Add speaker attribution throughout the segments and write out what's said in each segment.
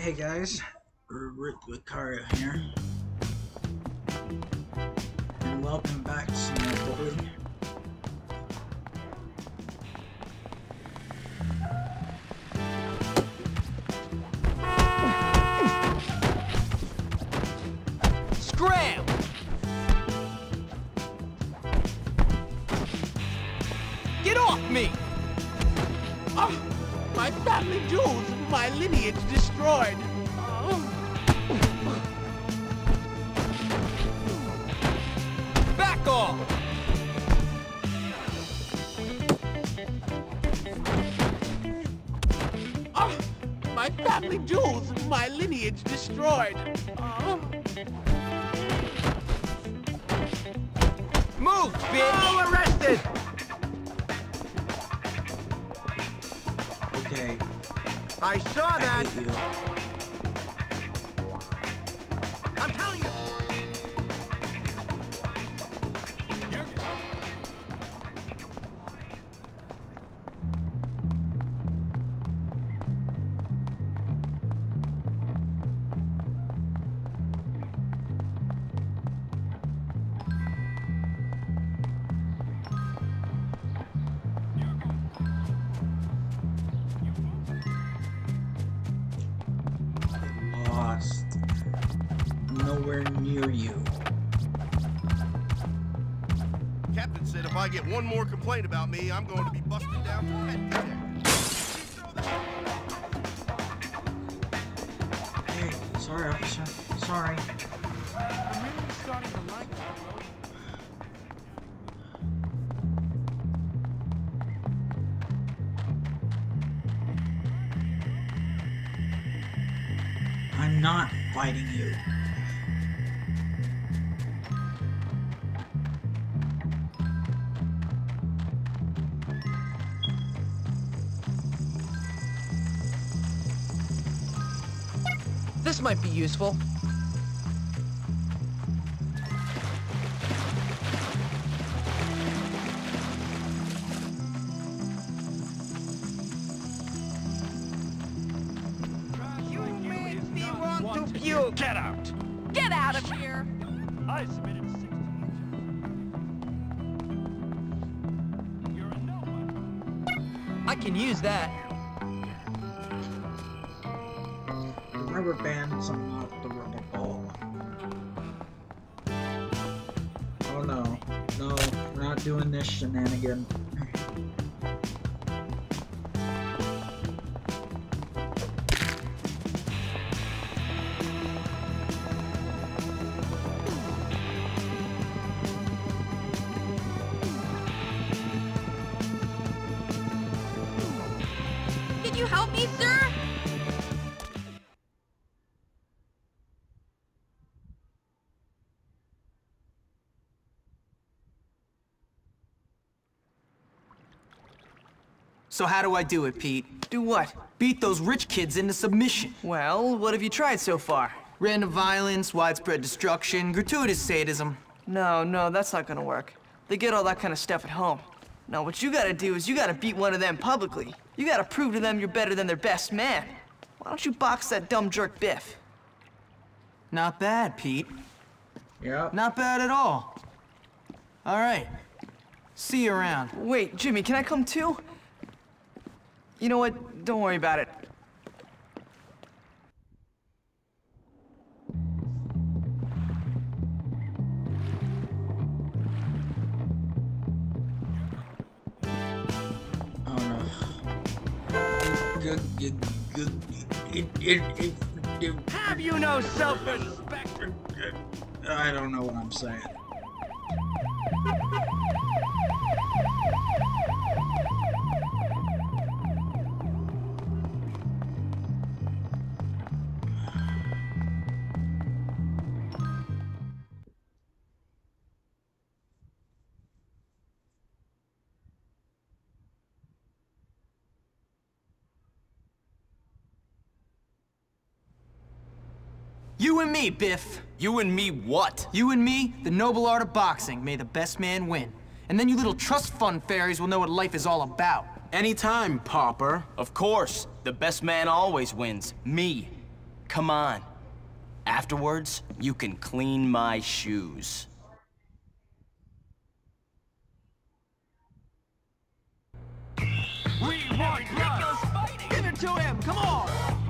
Speaker 1: Hey guys, Rick Vicario here, and welcome back to some more bully.
Speaker 2: Scram! Get off me! Oh, my family jewels, my lineage destroyed. Back off! Oh, my family jewels, my lineage destroyed. Move, bitch! Oh, arrested!
Speaker 1: Okay.
Speaker 2: I saw that!
Speaker 1: I hate you.
Speaker 2: I'm telling you!
Speaker 1: Lost. Nowhere near you.
Speaker 3: Captain said if I get one more complaint about me, I'm going to be busted down for pet detector.
Speaker 1: Hey, sorry officer. Sorry.
Speaker 2: I'm really starting to like it, bro.
Speaker 1: I'm not fighting you.
Speaker 2: This might be useful. You made me want to puke. Get out!
Speaker 4: Get out of here!
Speaker 5: I submitted 16. You're a nobody.
Speaker 2: I can use that.
Speaker 1: The rubber band's not the rubber ball. Oh no. No, we're not doing this shenanigan.
Speaker 4: Can you help me, sir?
Speaker 6: So how do I do it, Pete?
Speaker 2: Do what?
Speaker 6: Beat those rich kids into submission.
Speaker 2: Well, what have you tried so far?
Speaker 6: Random violence, widespread destruction, gratuitous sadism.
Speaker 2: No, that's not gonna work. They get all that kind of stuff at home. No, what you gotta do is you gotta beat one of them publicly. You gotta prove to them you're better than their best man. Why don't you box that dumb jerk Biff?
Speaker 6: Not bad, Pete.
Speaker 1: Yep.
Speaker 6: Not bad at all. All right. See you around.
Speaker 2: Wait, Jimmy, can I come too? You know what? Don't worry about it.
Speaker 1: Oh no.
Speaker 2: Have you no self-respect?
Speaker 1: I don't know what I'm saying.
Speaker 6: You and me, Biff.
Speaker 7: You and me what?
Speaker 6: You and me, the noble art of boxing. May the best man win. And then you little trust fund fairies will know what life is all about.
Speaker 7: Anytime, pauper. Of course. The best man always wins. Me. Come on. Afterwards, you can clean my shoes.
Speaker 5: We want ridiculous fighting! Give it to him! Come on!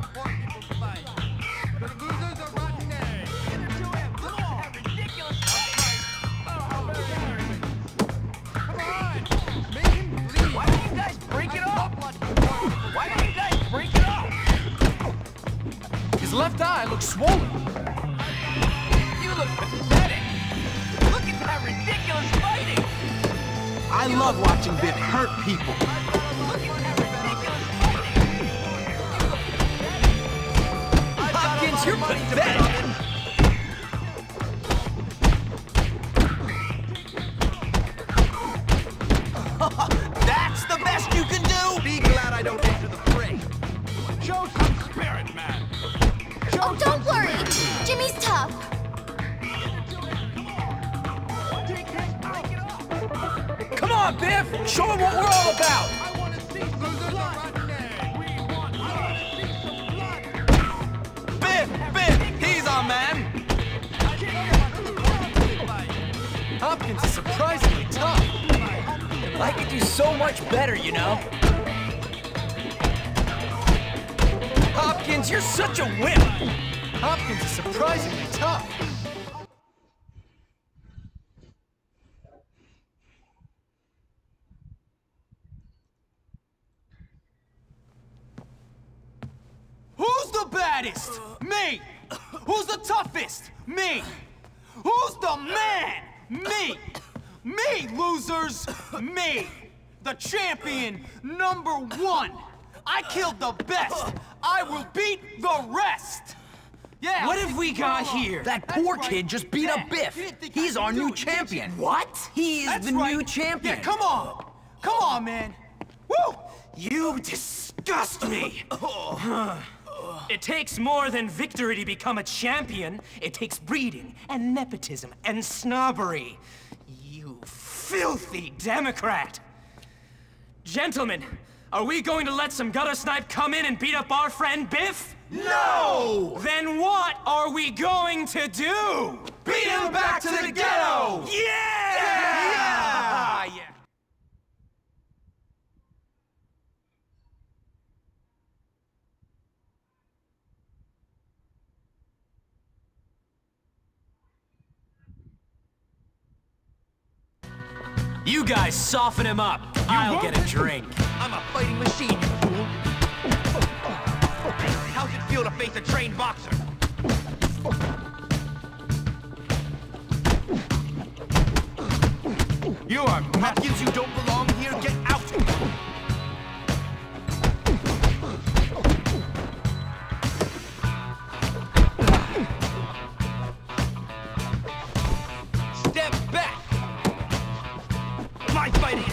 Speaker 5: The losers are rotten eggs! Give it to him! Come on! Ridiculous fighting! Oh, come on! Make him bleed! Why don't you guys break it up? Why don't you guys break it up?
Speaker 6: His left eye looks swollen.
Speaker 5: You look pathetic! Look at that ridiculous fighting!
Speaker 8: I love watching Biff hurt people.
Speaker 5: Look at that ridiculous fighting!
Speaker 7: Hopkins, you're pathetic!
Speaker 8: That's the best you can do?
Speaker 3: Be glad I don't enter the fray.
Speaker 5: Show some spirit, man!
Speaker 9: Oh, don't worry. Jimmy's tough.
Speaker 5: Take this, break it up!
Speaker 6: Come on, Biff! Show him what we're all about!
Speaker 5: I want to see some blood! We want to see some blood!
Speaker 8: Biff! He's our man!
Speaker 6: Hopkins is surprisingly tough.
Speaker 7: I could do so much better, you know? Hopkins, you're such a whip!
Speaker 6: Hopkins is surprisingly tough. Who's the baddest? Me! Who's the toughest? Me! Who's the man? Me! Me, losers! Me! The champion #1! I killed the best! I will beat the rest! Yeah!
Speaker 8: What have we got here?
Speaker 7: That poor kid just beat up Biff. He's our new champion.
Speaker 8: What?
Speaker 7: He is the new champion.
Speaker 6: Yeah, come on! Come on, man! Woo!
Speaker 8: You disgust me!
Speaker 10: It takes more than victory to become a champion. It takes breeding and nepotism and snobbery. You filthy Democrat! Gentlemen, are we going to let some gutter snipe come in and beat up our friend Biff?
Speaker 8: No!
Speaker 10: Then what are we going to do?
Speaker 8: Beat him back to the ghetto!
Speaker 10: Yeah!
Speaker 8: Yeah!
Speaker 10: Yeah! You guys soften him up. I'll get a drink.
Speaker 5: I'm a fighting machine, you fool! How's it feel to face a trained boxer?
Speaker 3: You are Hopkins, you don't belong here. Get out!
Speaker 5: Step back! My fighting!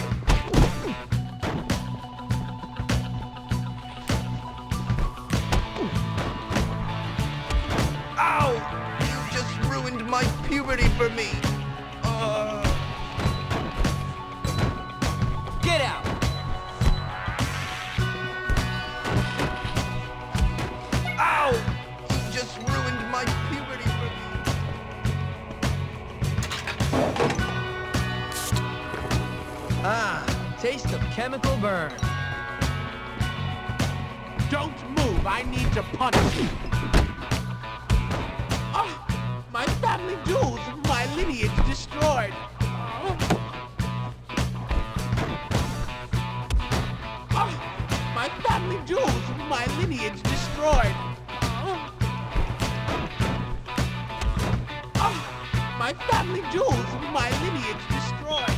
Speaker 3: Ow! You just ruined my puberty for me.
Speaker 5: Get out!
Speaker 3: Ow! You just ruined my puberty for me.
Speaker 5: Ah, taste of chemical burn.
Speaker 8: Don't move! I need to punish you! My family jewels, my lineage destroyed! My family jewels, my lineage destroyed! My family jewels, my lineage destroyed!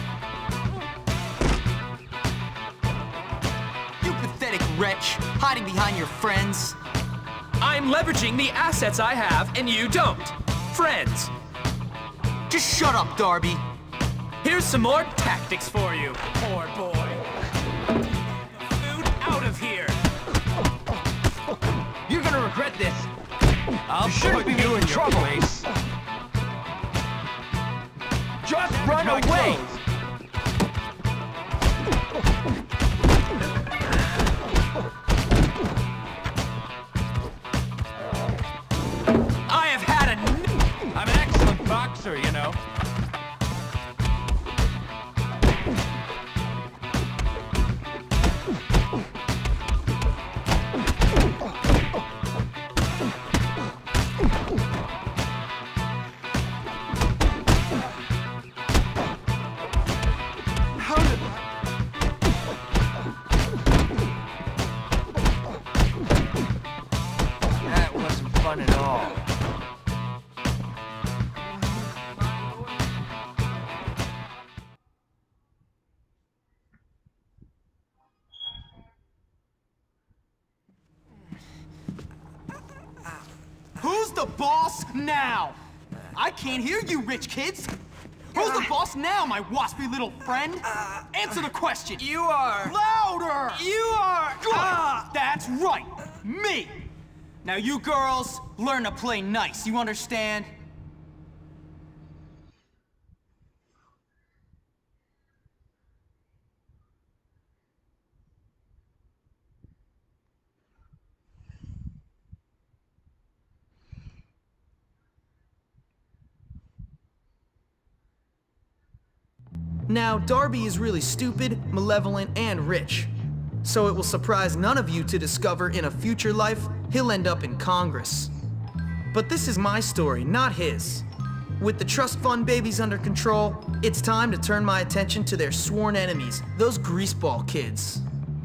Speaker 6: You pathetic wretch, hiding behind your friends.
Speaker 10: I'm leveraging the assets I have, and you don't. Friends.
Speaker 6: Just shut up, Darby.
Speaker 10: Here's some more tactics for you, poor boy. Food out of here.
Speaker 5: You're gonna regret this. I'll put you in trouble.
Speaker 10: Just run away.
Speaker 5: boxer, you know.
Speaker 2: That wasn't fun at all.
Speaker 6: Who's the boss now? I can't hear you, rich kids. Who's the boss now, my waspy little friend? Answer the question.
Speaker 2: You are...
Speaker 6: Louder!
Speaker 2: You are...
Speaker 6: Good! That's right, me! Now you girls, learn to play nice, you understand?
Speaker 2: Now, Darby is really stupid, malevolent, and rich. So it will surprise none of you to discover in a future life, he'll end up in Congress. But this is my story, not his. With the trust fund babies under control, it's time to turn my attention to their sworn enemies, those greaseball kids.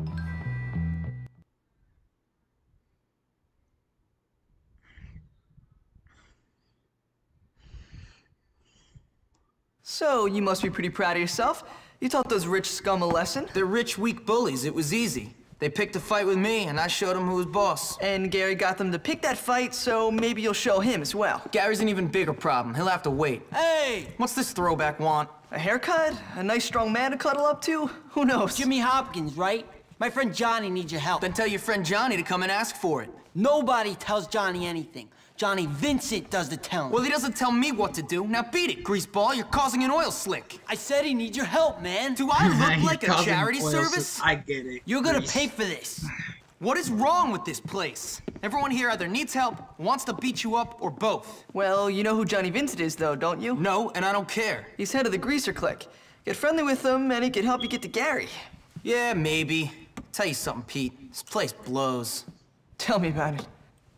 Speaker 2: So, you must be pretty proud of yourself. You taught those rich scum a lesson.
Speaker 11: They're rich, weak bullies. It was easy. They picked a fight with me, and I showed them who was boss.
Speaker 2: And Gary got them to pick that fight, so maybe you'll show him as well.
Speaker 11: Gary's an even bigger problem. He'll have to wait.
Speaker 6: Hey!
Speaker 11: What's this throwback want?
Speaker 2: A haircut? A nice strong man to cuddle up to? Who knows?
Speaker 12: Jimmy Hopkins, right? My friend Johnny needs your help.
Speaker 11: Then tell your friend Johnny to come and ask for it.
Speaker 12: Nobody tells Johnny anything. Johnny Vincent does the telling.
Speaker 11: Well, he doesn't tell me what to do. Now beat it, greaseball. You're causing an oil slick.
Speaker 12: I said he needs your help, man.
Speaker 11: Do I look
Speaker 1: He's
Speaker 11: like a
Speaker 1: causing
Speaker 11: charity
Speaker 1: oil
Speaker 11: service?
Speaker 1: I get it.
Speaker 12: You're gonna
Speaker 1: Grease.
Speaker 12: pay for this.
Speaker 11: What is wrong with this place? Everyone here either needs help, wants to beat you up, or both.
Speaker 2: Well, you know who Johnny Vincent is, though, don't you?
Speaker 11: No, and I don't care.
Speaker 2: He's head of the Greaser Clique. Get friendly with him, and he can help you get to Gary.
Speaker 11: Yeah, maybe. Tell you something, Pete. This place blows.
Speaker 2: Tell me about it.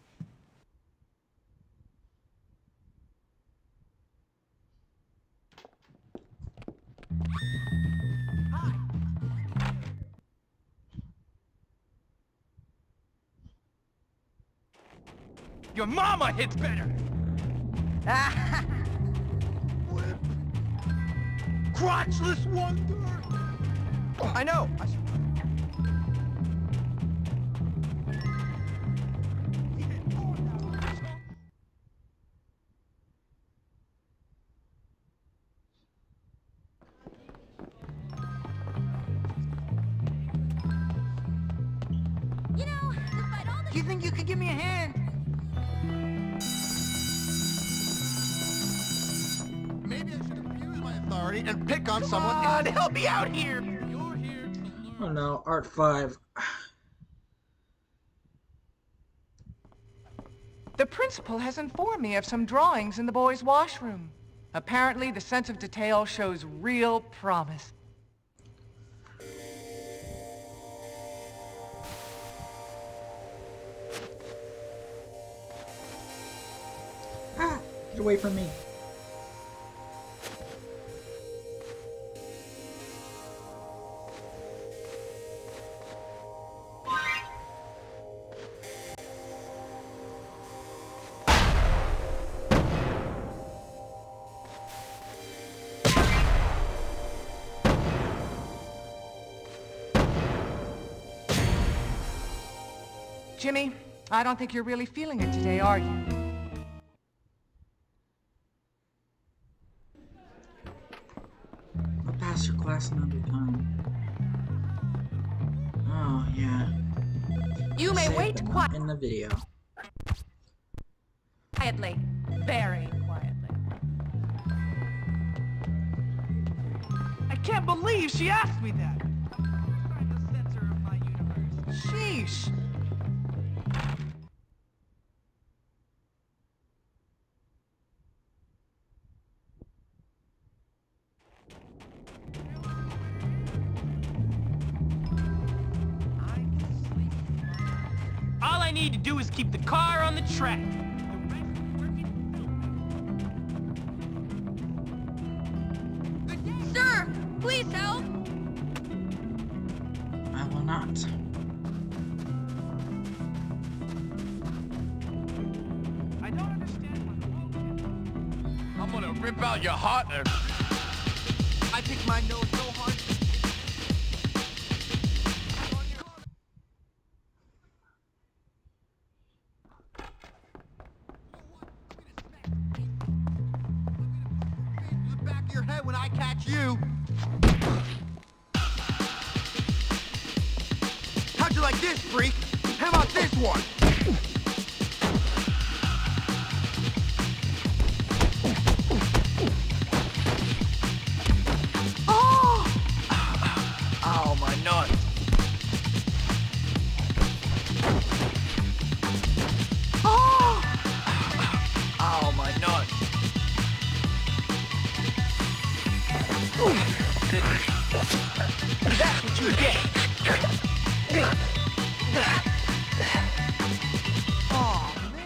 Speaker 5: Your mama hits better.
Speaker 8: Crotchless wonder!
Speaker 5: I know.
Speaker 9: You know, despite all the...
Speaker 5: Do you think you could give me a hand?
Speaker 3: Maybe I should abuse my authority and pick on someone.
Speaker 5: Come on, help me out here.
Speaker 3: You're here to learn.
Speaker 1: Oh no, Art 5.
Speaker 13: The principal has informed me of some drawings in the boys' washroom. Apparently, the sense of detail shows real promise.
Speaker 1: Get away from me.
Speaker 13: Jimmy, I don't think you're really feeling it today, are you?
Speaker 1: I'll pass your class another time. Oh, yeah.
Speaker 4: You may
Speaker 1: Save
Speaker 4: wait
Speaker 1: them
Speaker 4: quietly.
Speaker 1: in the video.
Speaker 4: Very quietly.
Speaker 5: I can't believe she asked me that. I'm the center of my universe.
Speaker 13: Sheesh.
Speaker 5: I need to do is keep the car on the track.
Speaker 9: Sir, please help.
Speaker 1: I will not.
Speaker 5: I don't understand what... I'm gonna rip out your heart and...
Speaker 6: I pick my nose so hard. The back of your head when I catch you. How'd you like this, freak? How about this one?
Speaker 11: Oh, my nuts. Oh, my nuts.
Speaker 5: That's what you get.
Speaker 6: Oh, man.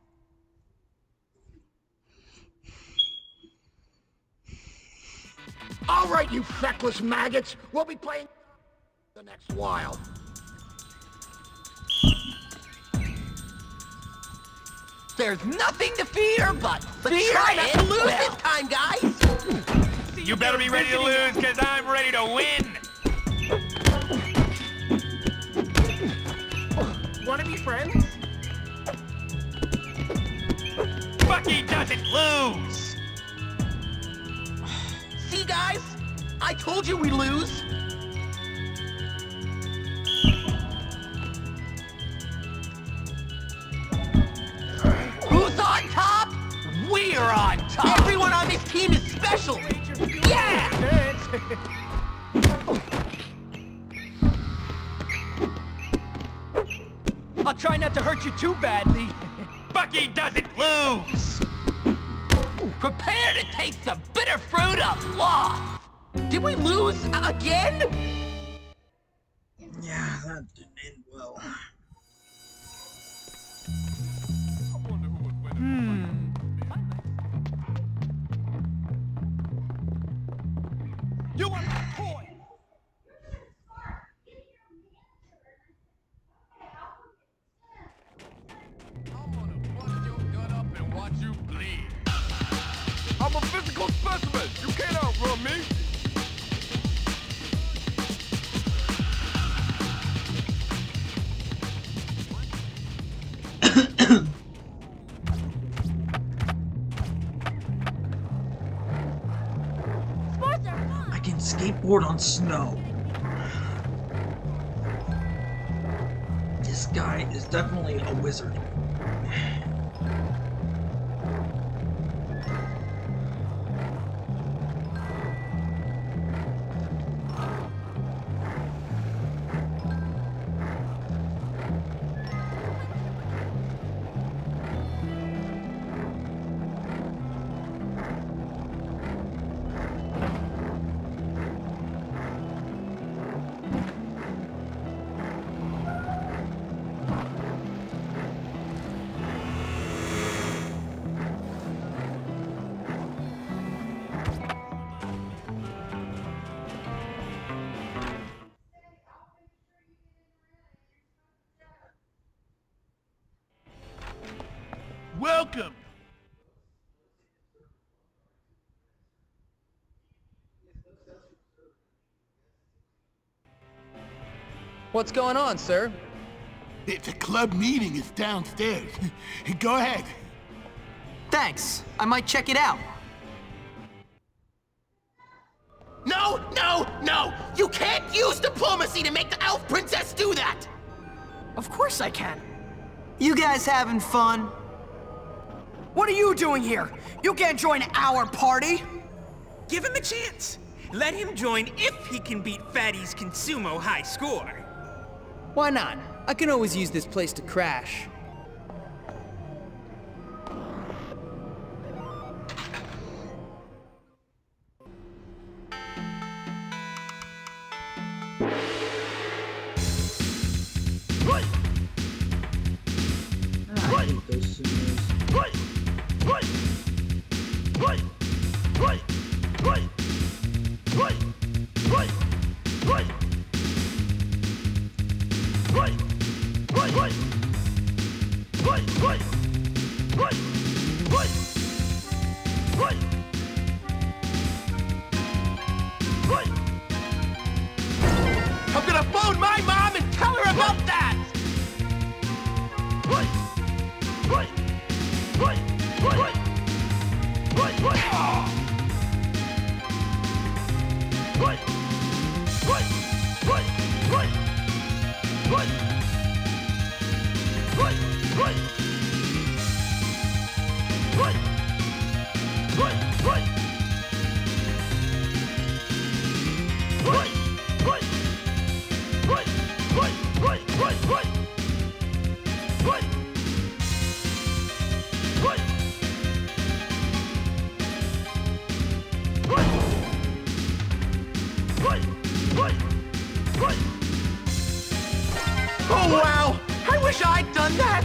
Speaker 8: All right, you feckless maggots. We'll be playing the next while.
Speaker 12: There's nothing to fear but fear.
Speaker 6: Try not to lose this time, guys.
Speaker 5: You better be ready to lose, because I'm ready to win. Want to be friends? Bucky doesn't lose.
Speaker 6: See, guys? I told you we lose.
Speaker 12: Who's on top? We're on top.
Speaker 6: Everyone on this team is special.
Speaker 12: Yeah!
Speaker 5: I'll try not to hurt you too badly. Bucky doesn't lose.
Speaker 12: Prepare to taste the bitter fruit of loss.
Speaker 6: Did we lose again?
Speaker 1: Yeah, that didn't end well.
Speaker 5: You want my toy?
Speaker 8: I'm gonna bust your gut up and watch you bleed. I'm a physical specimen. You can't outrun me.
Speaker 9: Sports are fun.
Speaker 1: I can skateboard on snow. This guy is definitely a wizard.
Speaker 8: Welcome.
Speaker 11: What's going on, sir?
Speaker 8: It's a club meeting. It's downstairs. Go ahead.
Speaker 11: Thanks. I might check it out.
Speaker 6: No, no, no! You can't use diplomacy to make the elf princess do that!
Speaker 2: Of course I can. You guys having fun? What are you doing here? You can't join our party!
Speaker 10: Give him a chance. Let him join if he can beat Fatty's Consumo high score.
Speaker 11: Why not? I can always use this place to crash.
Speaker 1: hate those sumos.
Speaker 12: I'm gonna phone my mom and tell her about that! Oh wow! I wish I'd done that!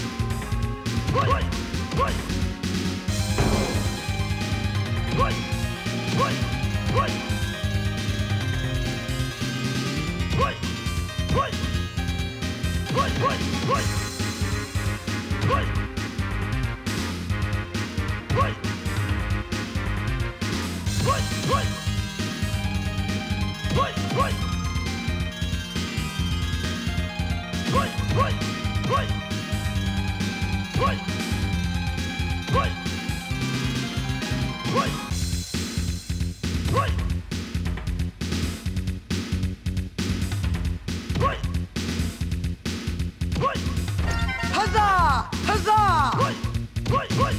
Speaker 12: Huzzah! Huzzah!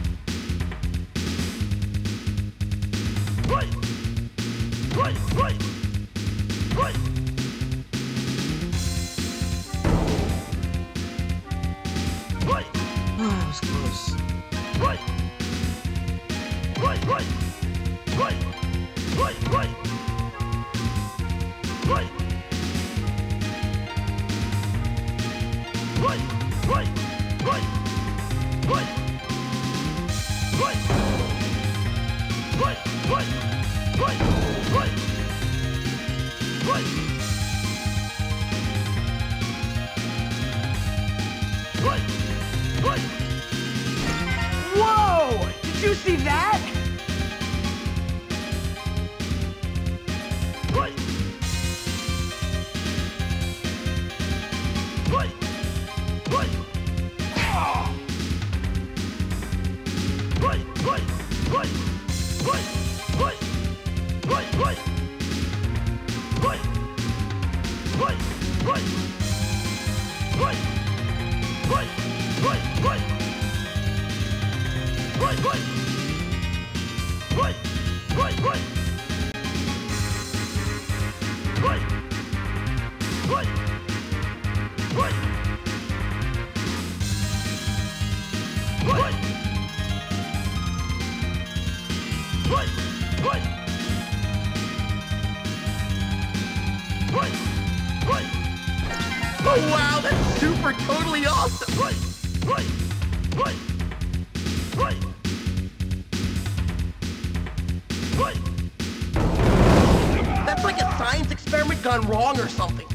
Speaker 1: Oh, that was close.
Speaker 12: Whoa! Did you see that? Oh wow, that's super totally awesome! That's like a science experiment gone wrong or something.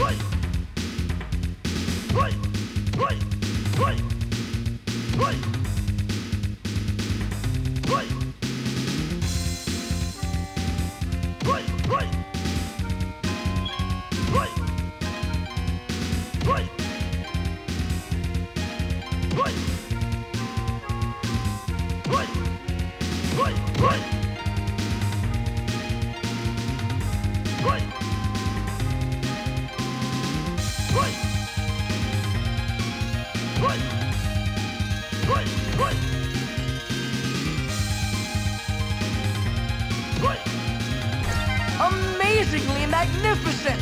Speaker 12: Amazingly magnificent!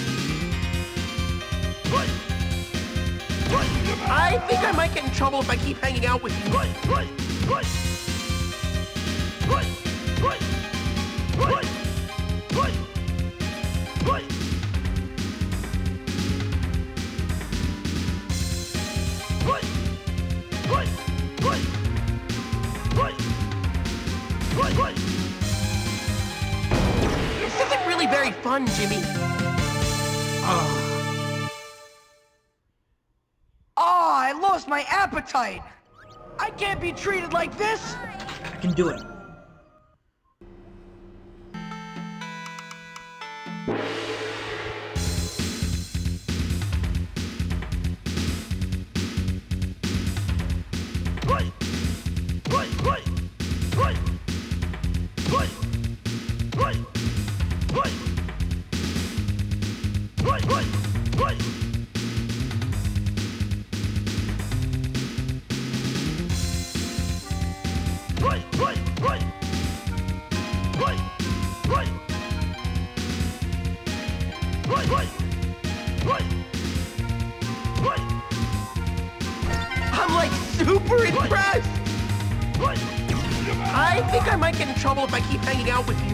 Speaker 12: I think I might get in trouble if I keep hanging out with you. fun, Jimmy.
Speaker 6: Oh, I lost my appetite! I can't be treated like this!
Speaker 1: I can do it.
Speaker 12: I'm like super impressed! I think I might get in trouble if I keep hanging out with you.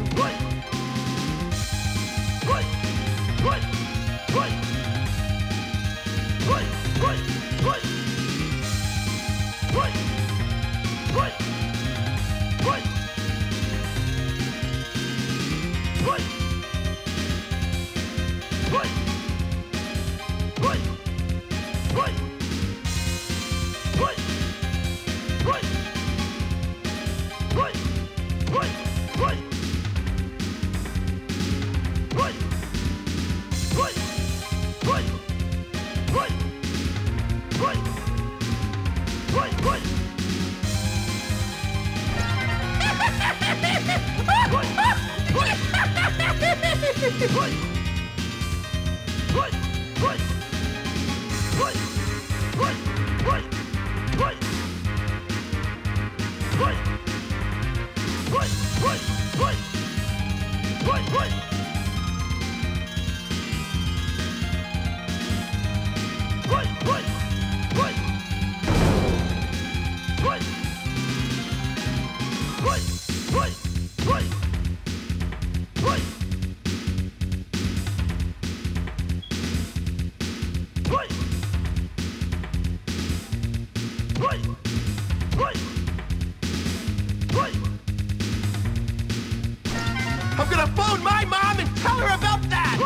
Speaker 12: I'm gonna phone my mom and tell her about that!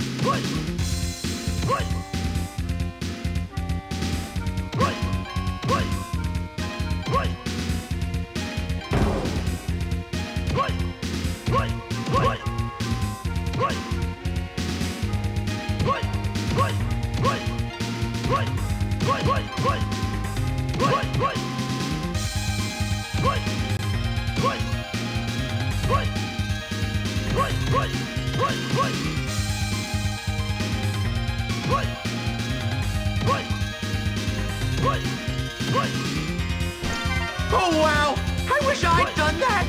Speaker 12: Oh wow! I wish I'd done that!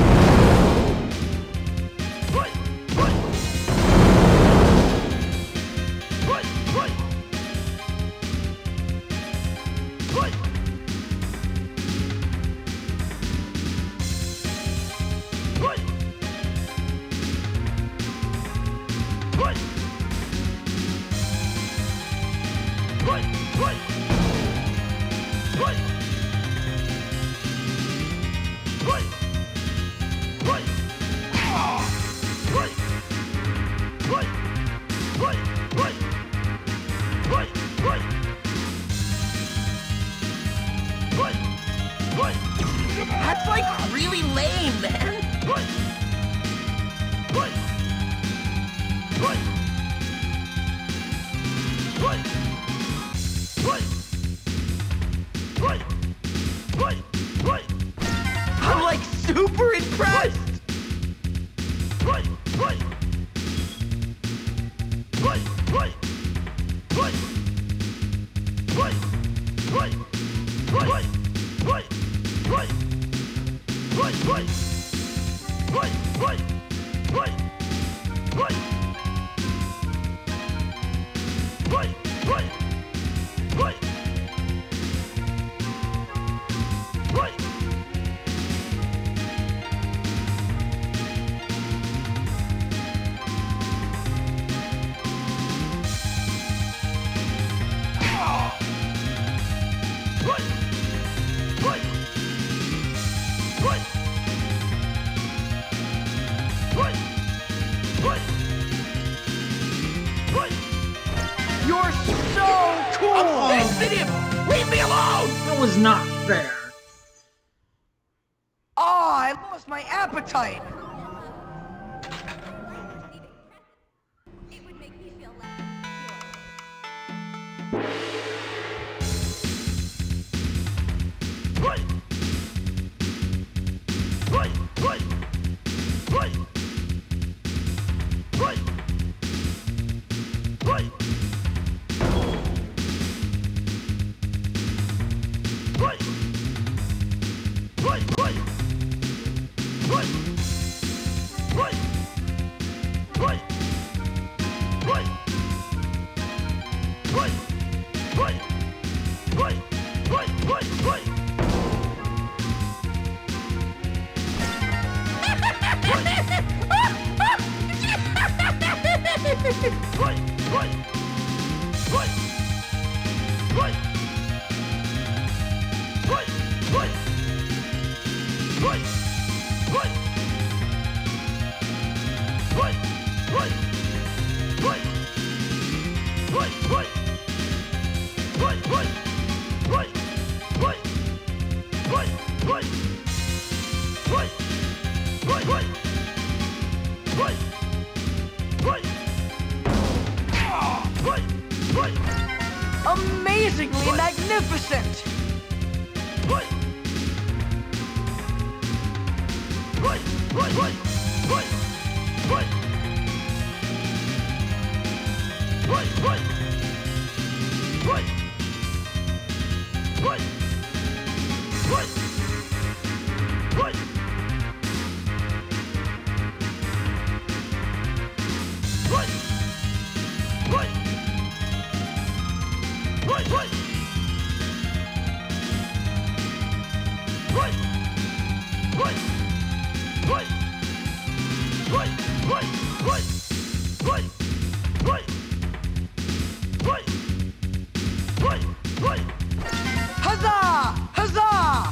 Speaker 12: That's like really lame, man. I'm like super impressed.
Speaker 1: That was not fair.
Speaker 13: Oh, I lost my appetite.
Speaker 9: It would make me feel less
Speaker 13: Amazingly magnificent! Huzzah! Huzzah!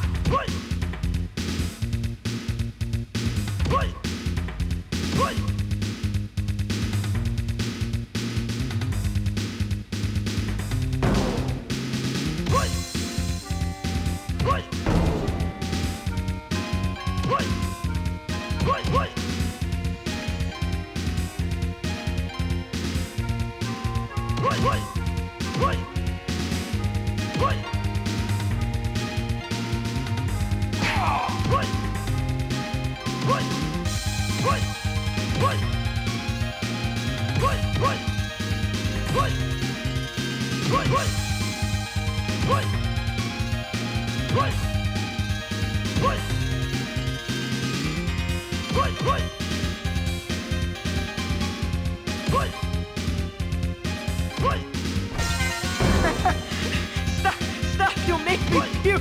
Speaker 13: Stop, you'll make me puke!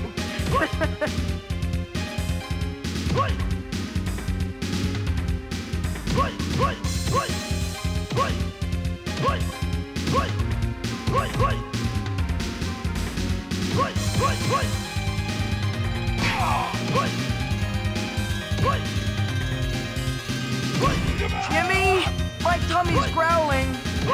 Speaker 13: Jimmy, my tummy's growling.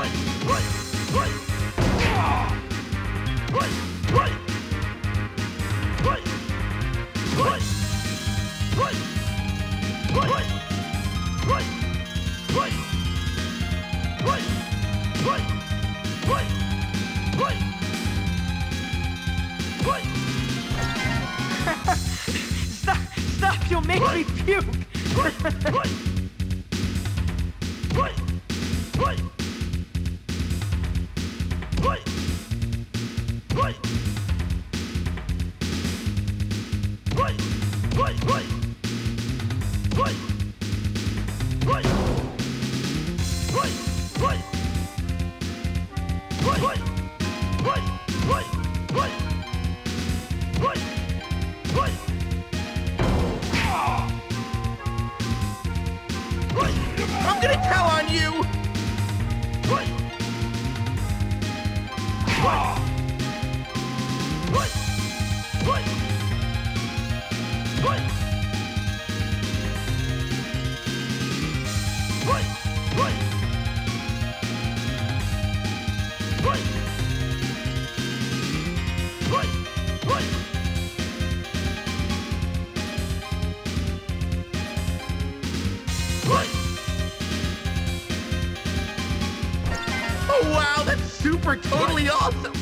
Speaker 13: Stop, you'll make me puke.
Speaker 6: I'm gonna tell on you!
Speaker 12: awesome!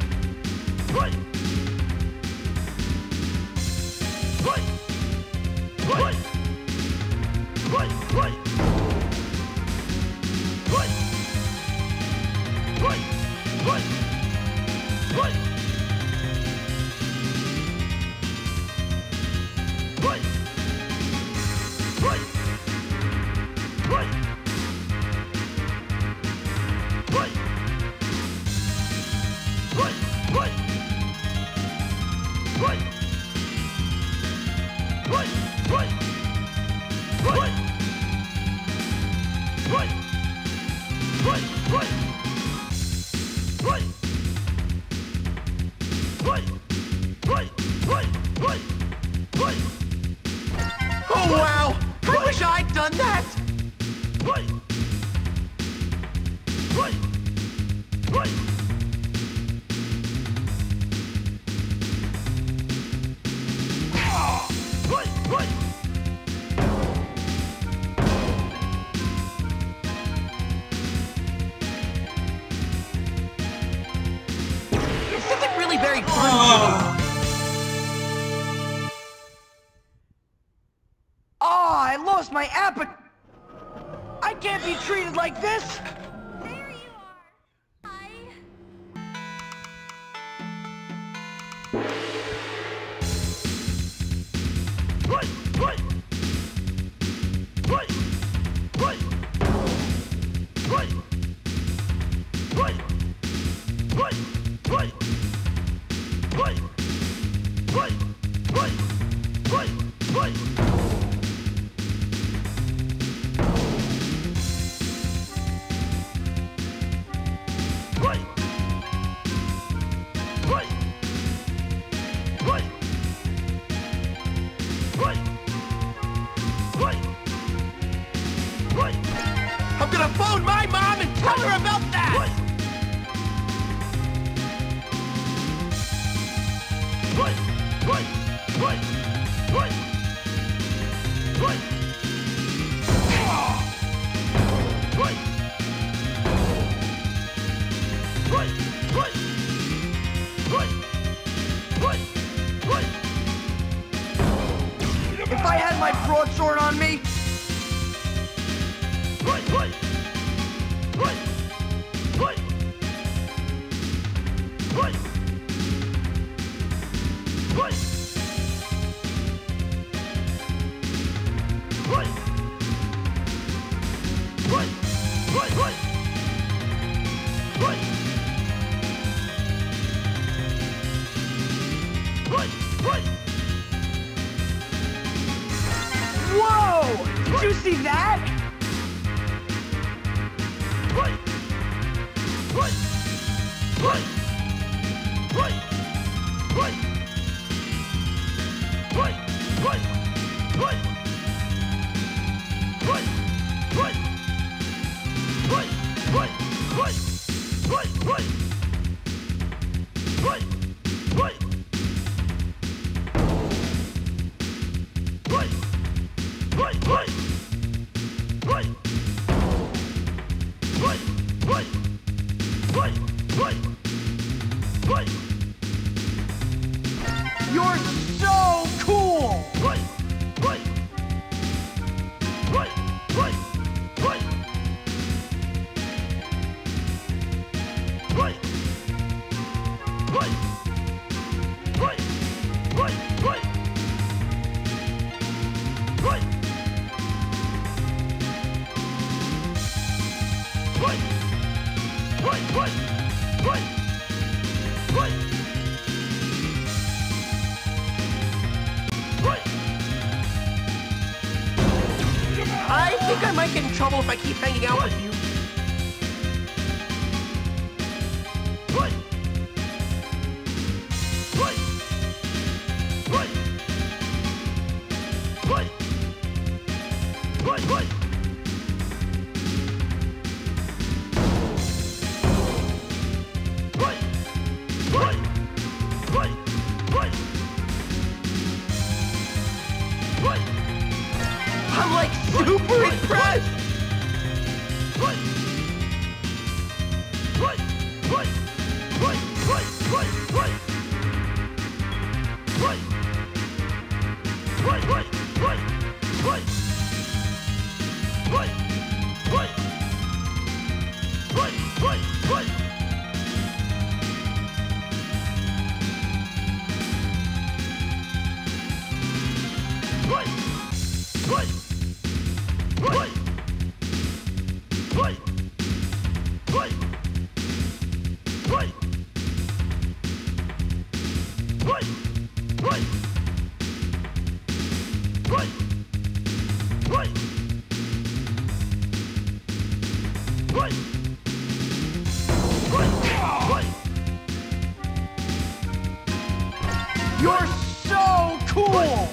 Speaker 12: Oh wow! I wish I'd done that! This isn't really very fun.
Speaker 6: I lost my appetite. I can't be treated like this.
Speaker 9: There you are.
Speaker 12: I'm gonna phone my mom and tell her about that!
Speaker 6: If I had my broadsword on me, whoa! Did you see that? You're so cool!
Speaker 12: I think I might get in trouble if I keep hanging out with you. I'm like super impressed!
Speaker 6: You're so cool!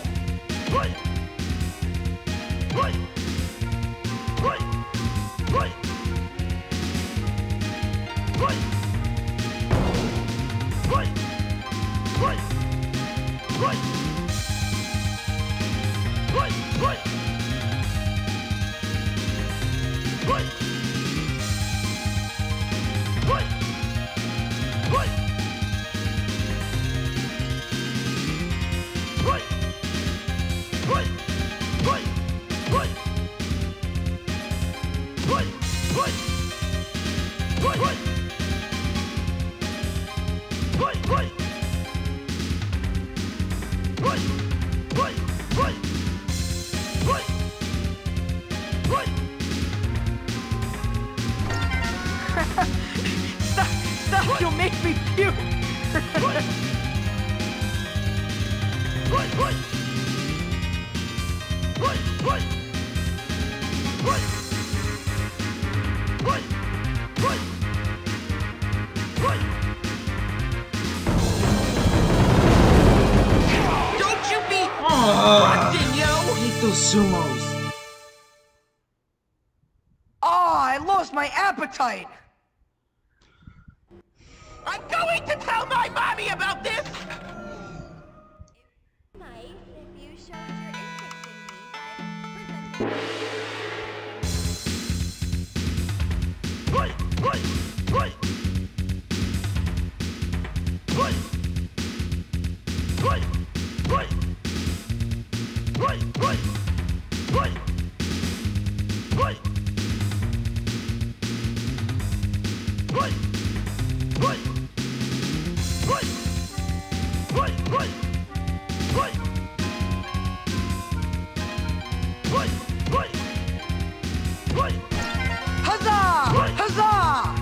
Speaker 5: Stop, you'll make me puke!
Speaker 12: Don't you be
Speaker 1: Oh,
Speaker 12: yo!
Speaker 1: I hate those sumos.
Speaker 13: Oh, I lost my appetite!
Speaker 12: I'm going to tell my mommy about this!
Speaker 9: Nice if you showed your interest in me by presenting.
Speaker 13: Huzzah! Huzzah!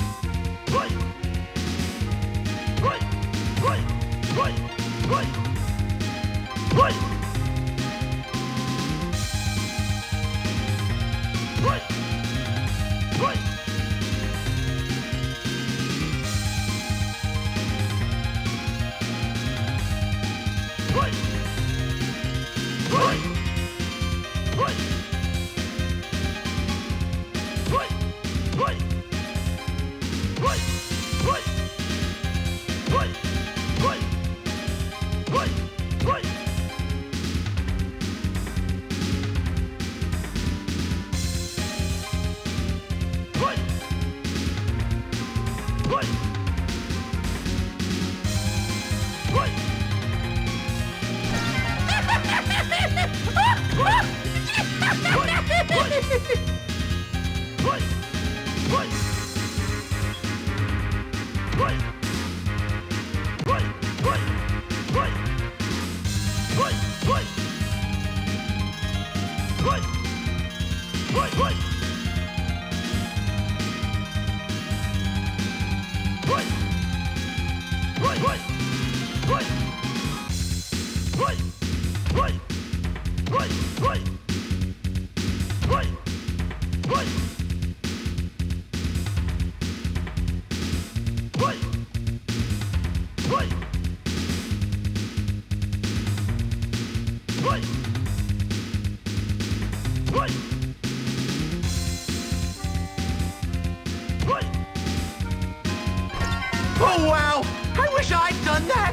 Speaker 12: Oh wow! I wish I'd done that!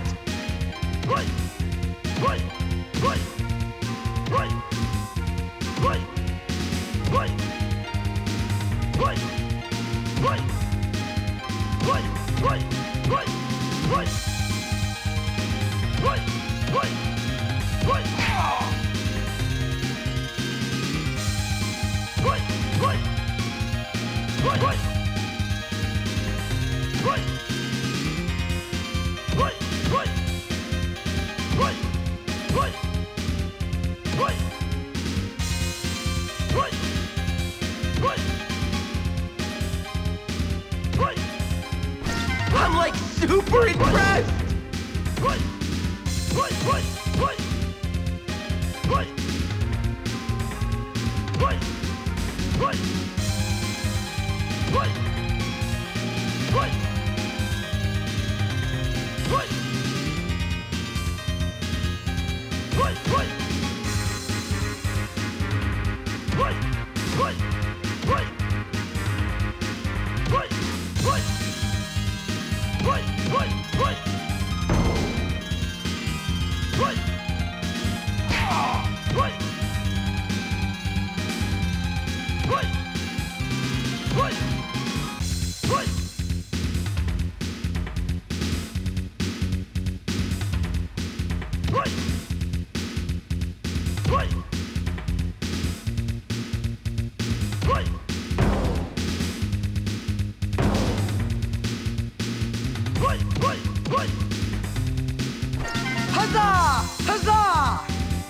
Speaker 12: I'm like super impressed!
Speaker 6: Huzzah! Huzzah!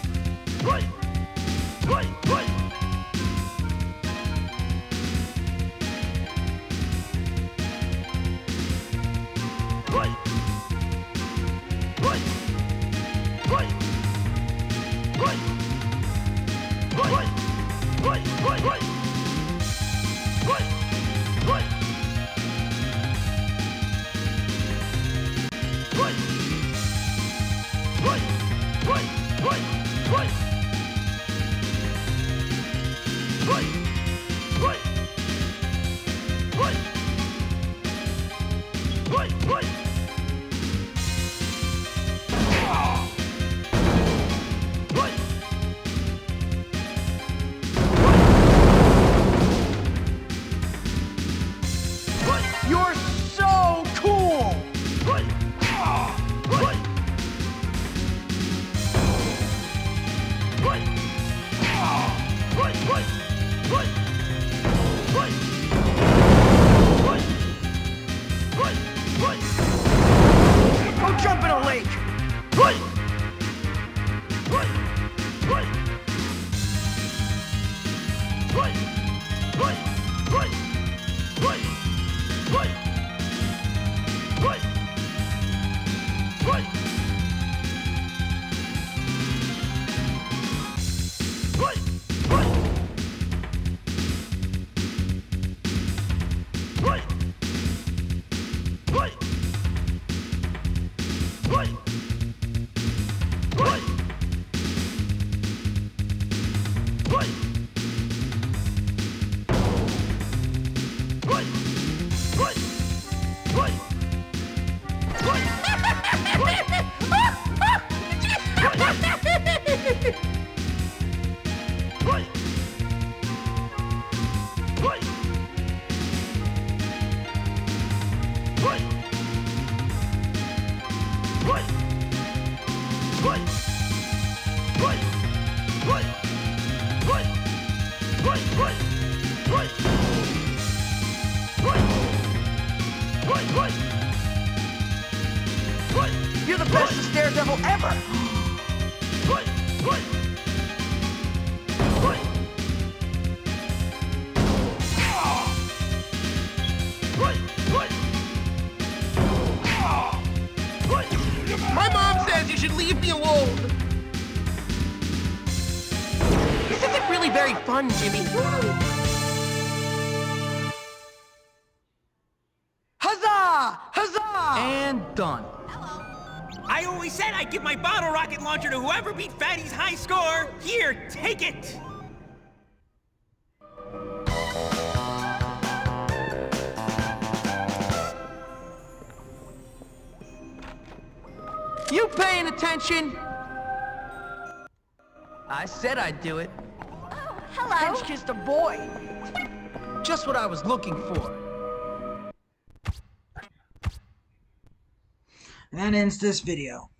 Speaker 6: You're so cool! Go jump in a lake! You're the bestest daredevil ever!
Speaker 12: My mom says you should leave me alone. This isn't really very fun, Jimmy.
Speaker 6: Huzzah! Huzzah! And done.
Speaker 10: I always said I'd give my bottle rocket launcher to whoever beat Fatty's high score. Here, take it!
Speaker 6: You paying attention? I said I'd do it.
Speaker 9: Oh, hello.
Speaker 6: French kissed a boy. Just what I was looking for.
Speaker 1: And that ends this video.